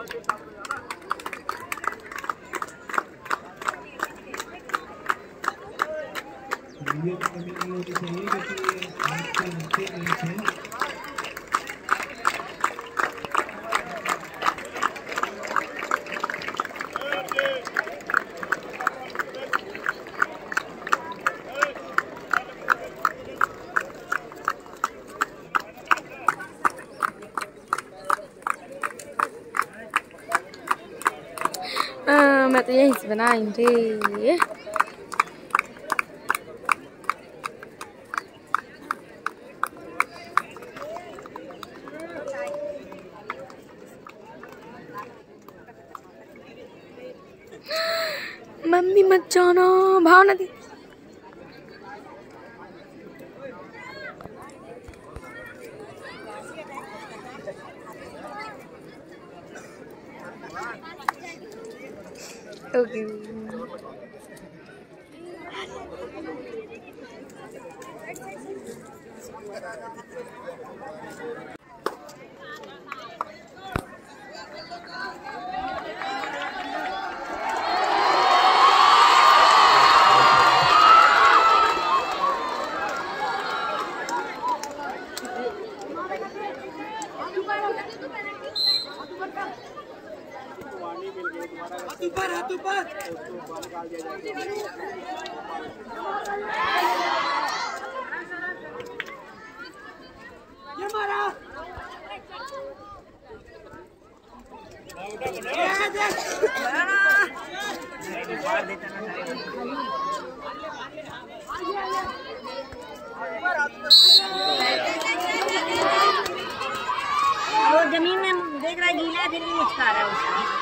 ये कमी नहीं होनी चाहिए क्योंकि आपके नीचे मैच है। मैं तो यहीं से बनाएंगे। मम्मी मत जाना, भाव नदी। ओके वो जमीन में देख रहा है गीला है फिर भी मुस्कुरा रहा है उसका।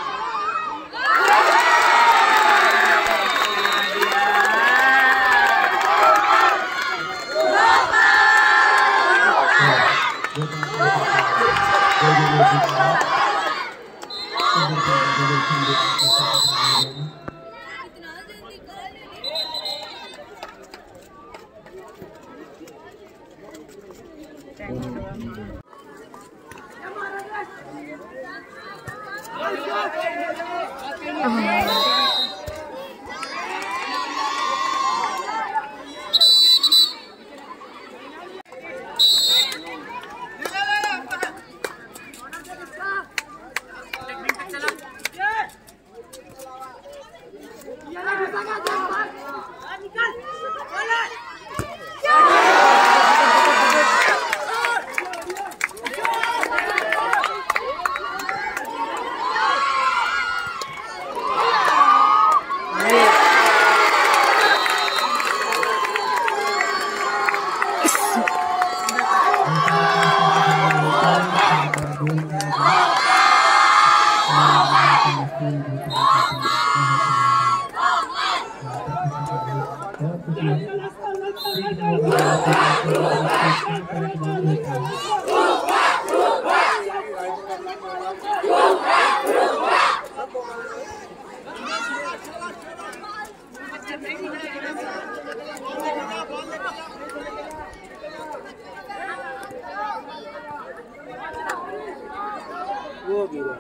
वो गिरा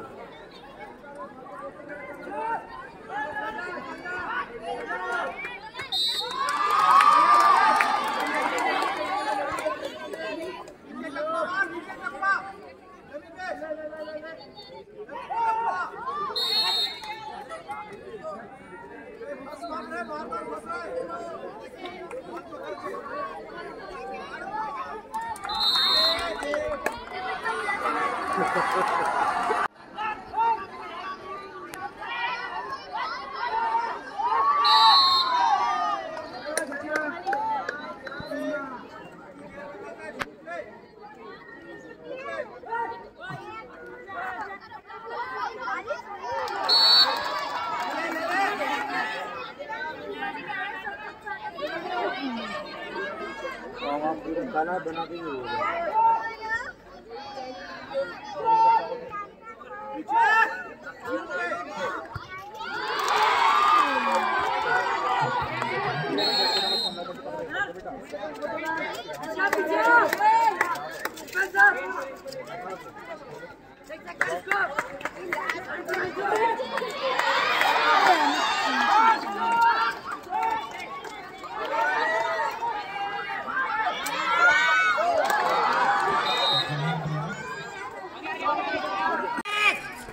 खाना बना के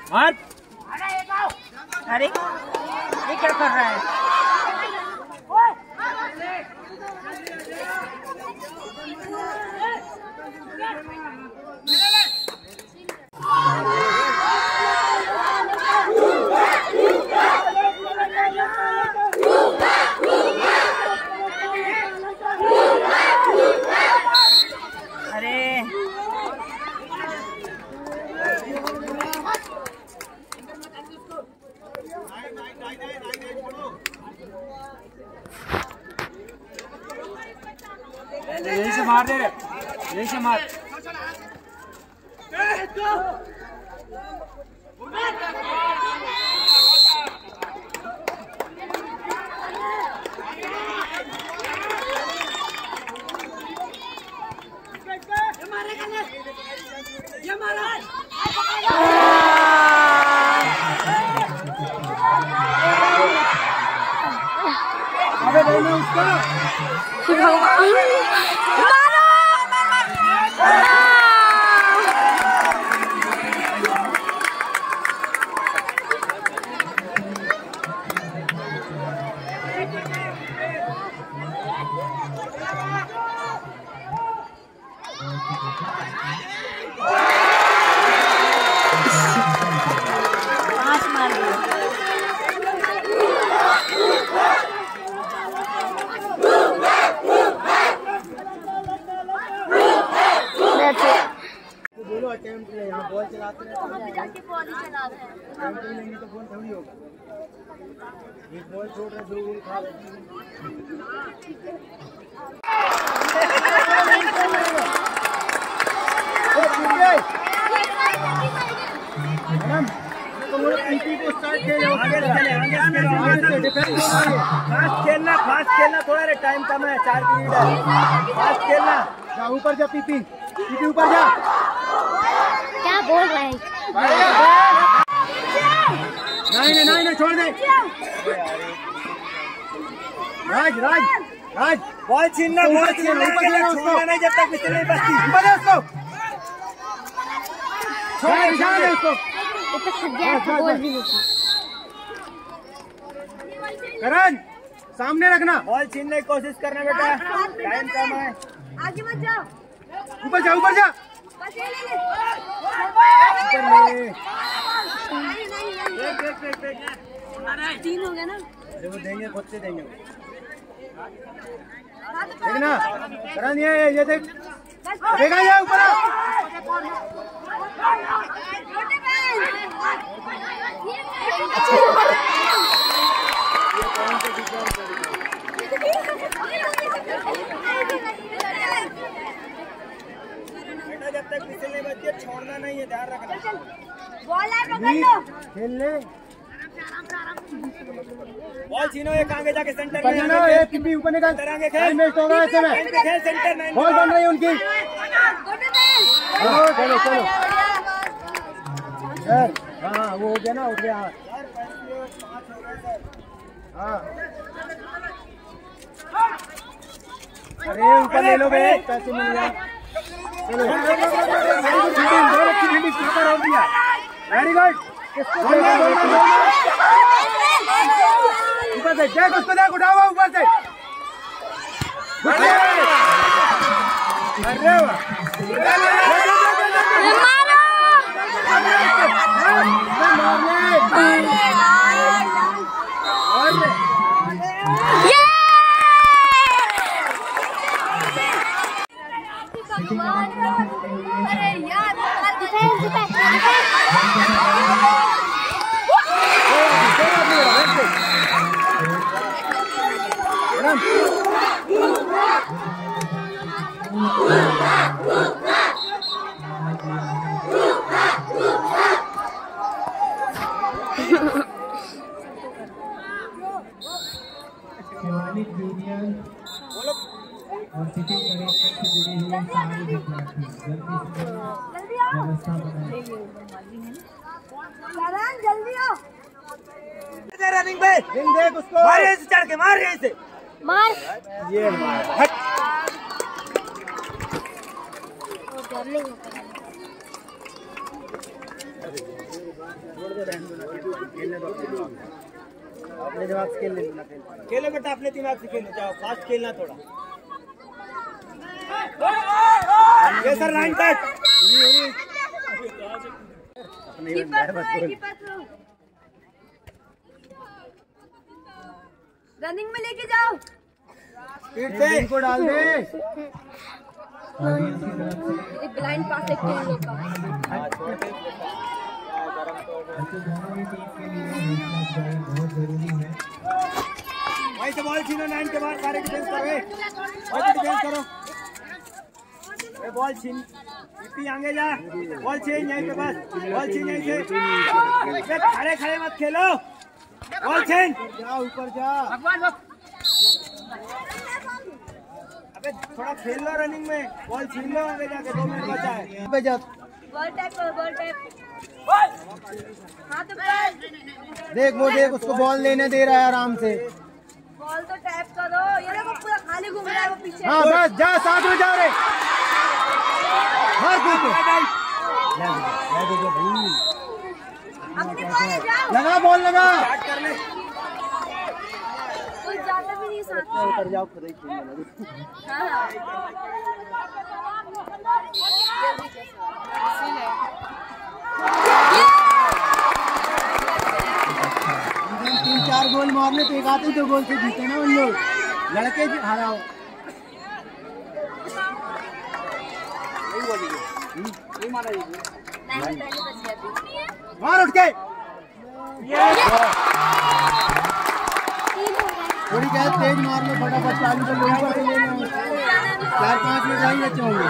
मार। अरे ये क्या कर रहा है? यही से मार दे, यही से मार। अबे नहीं उसका यहाँ बॉल चलाते हैं तो बॉल थोड़ी होगा। एक बॉल छोड़ रहे, 2 गोल खा रहे। फास्ट खेलना, थोड़ा रे टाइम कम है, 4 मिनट है। फास्ट खेलना, जा ऊपर जा, पीपी ऊपर जा। क्या बोल रहे हैं? नहीं छोड़ दे। राज बॉल छीनना, ऊपर छोड़ना नहीं जब तक पिछले नहीं बचती। ऊपर है उसको, छोड़ दे उसको। करण सामने रखना, बॉल छीनने की कोशिश करना बेटा, टाइम कम है। आगे मत जाओ, ऊपर जा, ऊपर जा। तीन हो गया ना। अरे वो देंगे, खुद से देंगे। देखना करण, ये देख, देखा ये ऊपर। बेटा जब तक पिछले नहीं बच्चे छोड़ना नहीं है, ध्यान रखना। बॉल है, पकड़ लो। खेल ले, बॉल छीनो, एक आगे जाके सेंटर में ऊपर निकाल। तरंगे खेल, मैच होगा ऐसे में। खेल सेंटर में, बॉल बन रही है उनकी। चलो चलो चलो सर, हाँ वो हो गया ना, उठ गया। हाँ अरे ऊपर ले लो बे, पैसे मिल गया। चलो वेरी गुड। ऊपर से देख, उसको देख, उठाओ ऊपर से। अरे वाह, अरे यार शिवालिक यूनियन और सिटी करेक्ट से जुड़े हुए सारे विद्यार्थी जल्दी से व्यवस्था बनाएं। जल्दी आओ। रनिंग पे देख उसको, मार यहीं से चढ़ के, मार यहीं से, मार। ये मार, हट। अपने दिमाग से खेलने देना, खेलो बेटा अपने दिमाग से खेलो, जाओ फास्ट खेलना थोड़ा। ये सर लाइन कट। रनिंग में लेके जाओ, स्पीड से इनको डाल दे। एक ब्लाइंड पास एक टीम लोग का। भाई तो बॉल छीनो, 9 के बाद सारे डिफेंस करो, भाई डिफेंस करो। ए बॉल छीन, पीपी आगे जा, बॉल छीन यहीं पे बस, बॉल छीन यहीं से। खड़े खड़े मत खेलो, बॉल छीन, जा ऊपर जा। अबे थोड़ा खेल लो रनिंग में, बॉल छीन लो आगे जाके, 2 मिनट बचा है। बॉल टैप करो, बॉल टैप। हाँ तो देख वो देख, उसको बॉल लेने दे रहा है आराम से। बॉल तो टैप करो, ये देखो पूरा खाली घूम रहा है वो पीछे। हाँ बस जा, साथ में जा रहे। अपनी बॉल ले जाओ, लगा बॉल लगा। कोई जाता भी नहीं साथ में। उतर जाओ, खुद ही खेलने लगे। हाँ 3-4 गोल मारने तो एक आते 2 गोल से जीते ना उन लोग, लड़के भी हराओ। मार उठ के, थोड़ी क्या तेज मार लो फटाफट, चालू कर लो, ऊपर से ले लो। 4-5 मिनट नहीं बचे होंगे।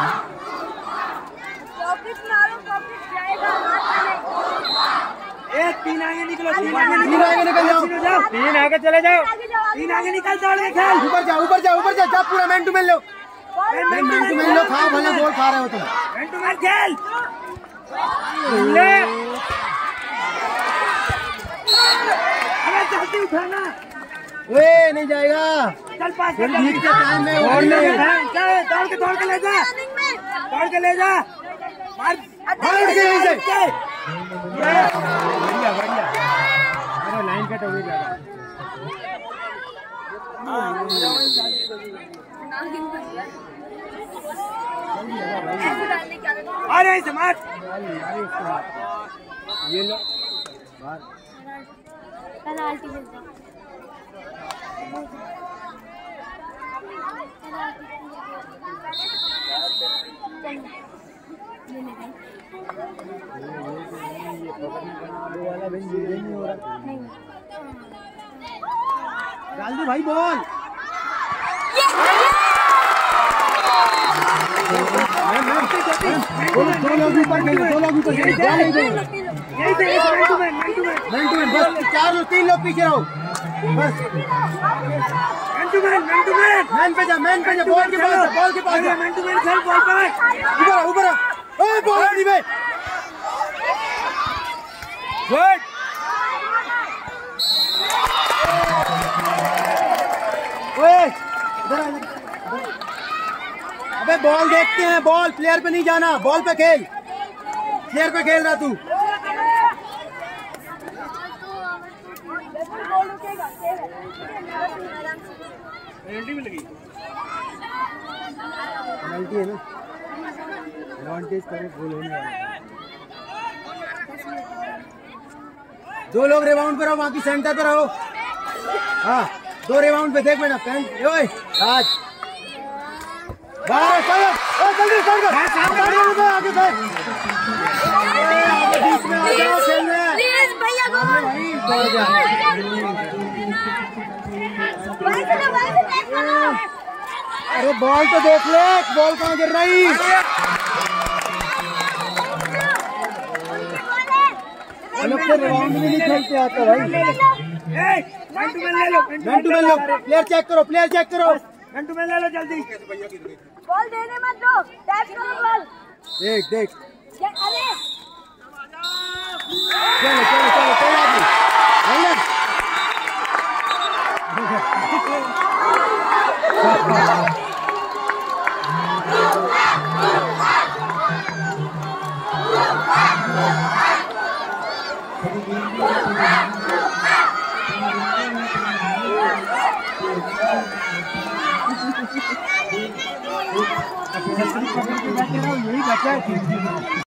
एक 3 आगे निकलो, 3 आगे निकल जाओ, 3 आगे चले जाओ, 3 आगे निकल जाओ, खेल ऊपर जाओ, ऊपर जाओ, ऊपर जाओ, पूरा मैन टू मैन लो, मैन टू मैन लो, खाओ भले गोल खा रहे हो तुम, मैन टू मैन खेल ले। अरे जल्दी उठाना, वे नहीं जाएगा, चल पास कर, जीत के टाइम में दौड़ के ले जा, दौड़ के ले जा, मार मार के यहीं से। बढ़िया बढ़िया, अरे लाइन कट हो गई ज्यादा। अरे ऐसे मार, ये लो पेनाल्टी मिलता डाल दो भाई बॉल, दो लोग ऊपर खेलो, 2 लोग ऊपर खेलो, बस 4 लोग, 3 लोग पीछे रहो बस। मैन पे जा, मैन पे जा, बॉल के पास, बॉल के पास, मैन टू मैन खेल, बॉल पर ऊपर ऊपर, ओ बॉल नहीं बे, गुड। ओए इधर आ, अबे बॉल देखते हैं, बॉल प्लेयर पे नहीं जाना, बॉल पे खेल, प्लेयर पे खेल रहा तू। पेनल्टी भी लगी, पेनल्टी है ना, एडवांटेज करे गोल होने वाला। 2 लोग रिबाउंड पे रहो, बाकी सेंटर पे रहो। हाँ 2 रिबाउंड पे, देख बेटा पेन, ओए राज बाहर चलो, ओ जल्दी कर, आगे बैठ, बीच में आ जाओ, खेल रहे हैं भैया भाई, दौड़ जा। अरे बॉल तो देख ले, बॉल कहाँ गिर रही। हम लोग तो राउंड में नहीं खेलते आता भाई। मैन टू मैन ले लो, प्लेयर चेक करो, प्लेयर चेक करो, मैन टू मैन ले लो जल्दी। बॉल देने मत दो, टैप करो बॉल। देख देख, अरे चलो चलो चलो, कोई बात नहीं। यही बचा है।